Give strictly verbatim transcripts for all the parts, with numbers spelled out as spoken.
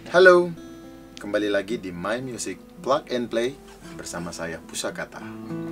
Halo, kembali lagi di My Music Plug and Play bersama saya Pusakata.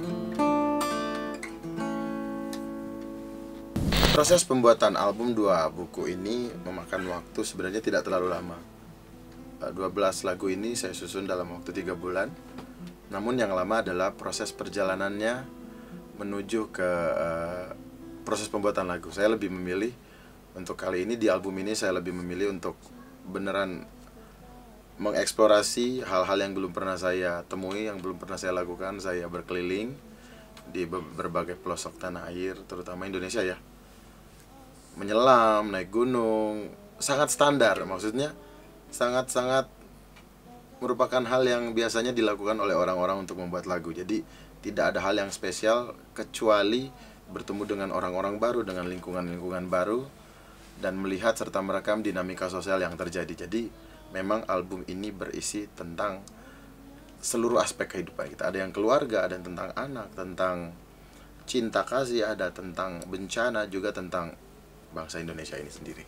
Proses pembuatan album dua buku ini memakan waktu sebenarnya tidak terlalu lama. dua belas lagu ini saya susun dalam waktu tiga bulan. Namun yang lama adalah proses perjalanannya menuju ke uh, proses pembuatan lagu. Saya lebih memilih untuk kali ini, di album ini saya lebih memilih untuk beneran mengeksplorasi hal-hal yang belum pernah saya temui, yang belum pernah saya lakukan. Saya berkeliling di berbagai pelosok tanah air, terutama Indonesia ya. Menyelam, naik gunung, sangat standar. Maksudnya sangat-sangat merupakan hal yang biasanya dilakukan oleh orang-orang untuk membuat lagu. Jadi tidak ada hal yang spesial kecuali bertemu dengan orang-orang baru, dengan lingkungan-lingkungan baru, dan melihat serta merekam dinamika sosial yang terjadi. Jadi memang album ini berisi tentang seluruh aspek kehidupan kita. Ada yang keluarga, ada yang tentang anak, tentang cinta kasih, ada tentang bencana, juga tentang bangsa Indonesia ini sendiri.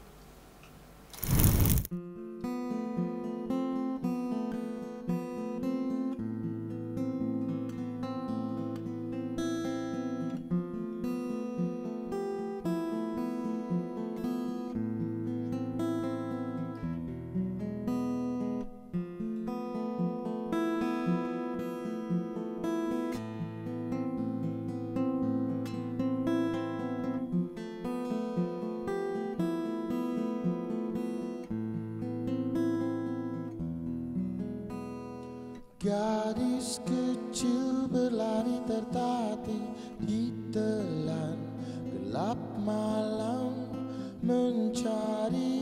Gadis kecil berlari tertatih di telan gelap malam, mencari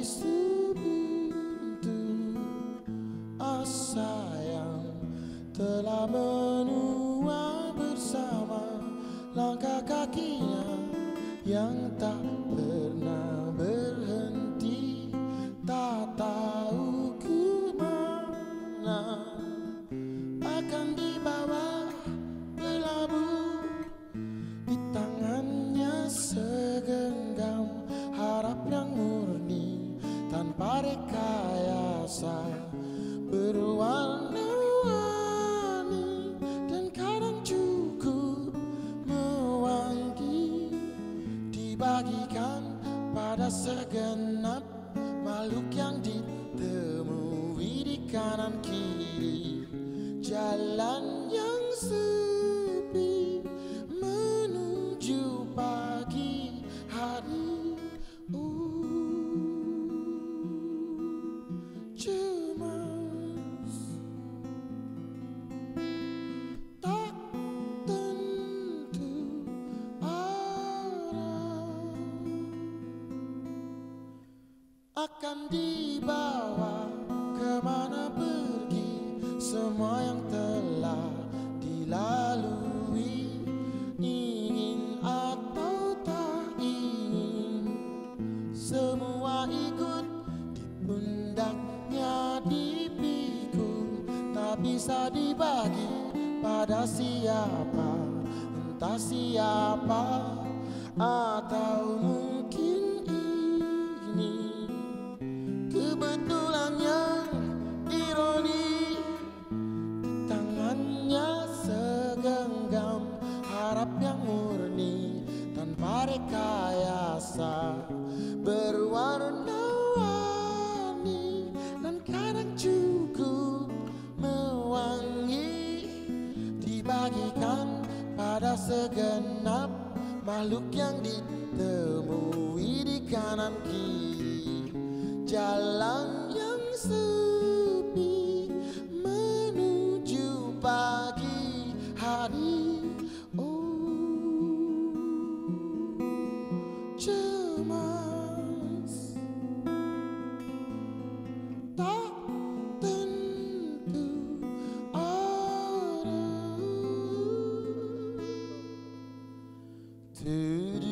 sebuntu asa yang telah menua bersama langkah kakinya yang tak pernah berhenti, tak tahu kemana akan dibawa berlabuh. Di tangannya segenggam harap yang murni tanpa rekayasa, berwarna-warni dan kadang cukup mewangi, dibagikan pada segenap makhluk yang ditemui di kanan kiri. Jalan yang sepi menuju pagi hari. uh, Cemas, tak tentu arah, akan dibawa kemana pergi semua yang telah dilalui, ingin atau tak ingin, semua ikut di pundaknya dipikul, tak bisa dibagi pada siapa, entah siapa, atau mungkin ini kebetulan yang ironi. Segenggam harap yang murni tanpa rekayasa, berwarna-warni dan kadang cukup mewangi, dibagikan pada segenap makhluk yang ditemui di kanan kiri. Jalan yang sepi menuju pagi hari. Oh, cemas, tak tentu arah.